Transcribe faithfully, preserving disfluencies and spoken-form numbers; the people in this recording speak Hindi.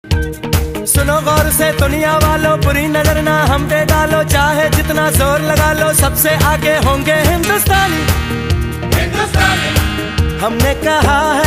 सुनो गौर से दुनिया वालों, बुरी नजर ना हम पे डालो, चाहे जितना जोर लगा लो सबसे आगे होंगे हिंदुस्तानी। हिंदुस्तानी हमने कहा है